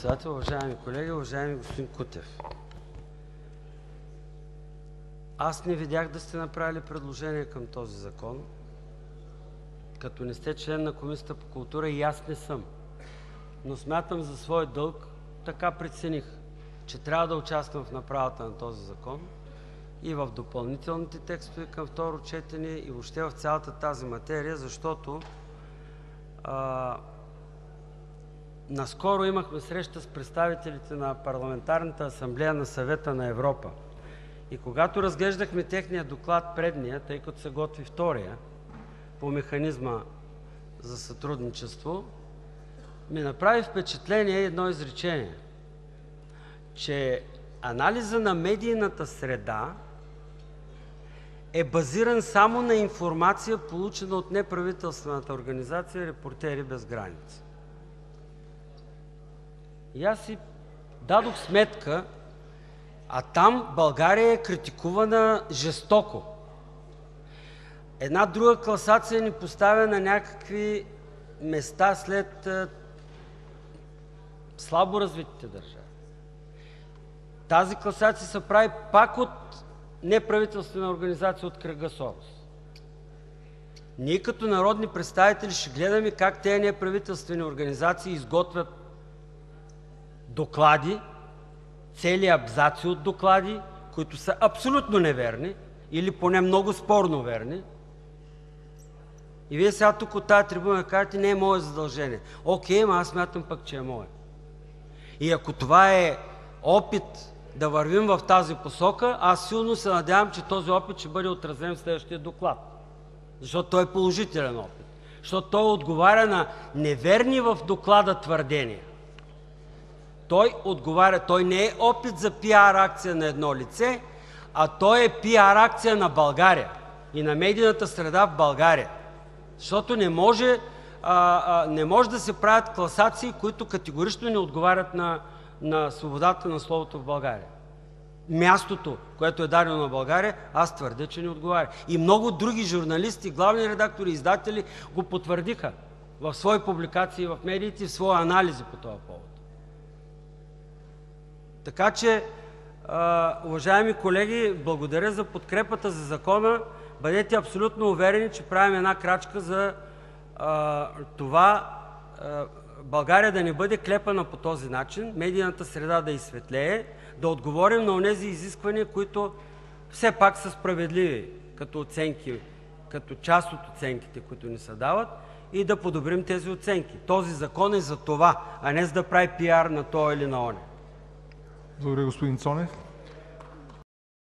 председател, уважаеми колеги, уважаеми господин Кутев! Аз не видях да сте направили предложение към този закон, като не сте член на Комисията по култура и аз не съм. Но смятам за свой дълг, така прецених, че трябва да участвам в направата на този закон и в допълнителните текстове към второ четене и въобще в цялата тази материя, защото наскоро имахме среща с представителите на Парламентарната асамблея на Съвета на Европа и когато разглеждахме техния доклад предния, тъй като се готви втория по механизма за сътрудничество, ми направи впечатление едно изречение, че анализа на медийната среда е базиран само на информация, получена от неправителствената организация „Репортери без граници“. И аз си дадох сметка, а там България е критикувана жестоко. Една друга класация ни поставя на някакви места след слабо развитите държави. Тази класация се прави пак от неправителствена организация от кръга Сорос. Ние като народни представители ще гледаме как тези неправителствени организации изготвят доклади, цели абзаци от доклади, които са абсолютно неверни или поне много спорно верни. И вие сега тук от тази трибуна кажете: не е мое задължение. Окей, ама аз смятам пък, че е мое. И ако това е опит да вървим в тази посока, аз силно се надявам, че този опит ще бъде отразен в следващия доклад. Защото той е положителен опит. Защото той отговаря на неверни в доклада твърдения. Той не е опит за пиар акция на едно лице, а той е пиар акция на България и на медийната среда в България. Защото не може да се правят класации, които категорично не отговарят на свободата на словото в България. Мястото, което е дадено на България, аз твърдя, че не отговаря. И много други журналисти, главни редактори, издатели го потвърдиха в свои публикации в медиите, в свои анализи по този повод. Така че, уважаеми колеги, благодаря за подкрепата за закона. Бъдете абсолютно уверени, че правим една крачка за това България да не бъде клепана по този начин, медийната среда да изсветлее, да отговорим на онези изисквания, които все пак са справедливи като оценки, като част от оценките, които ни се дават, и да подобрим тези оценки. Този закон е за това, а не за да прави пиар на това или на оня. Благодаря, господин Цонев.